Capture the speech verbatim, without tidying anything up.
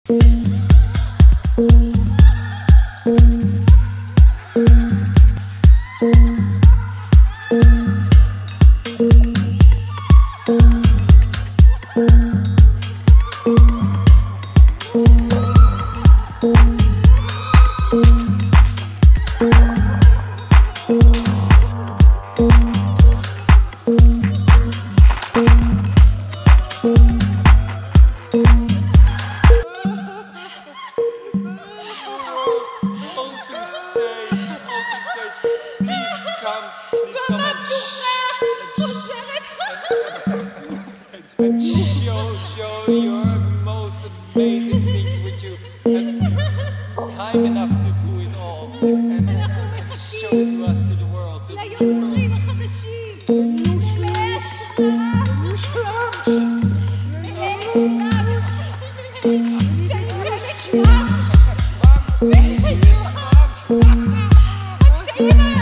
And show, show your most amazing things which you had time enough to do it all and, and show it to us, to the world. To ליוצרים החדשים. יש שלב.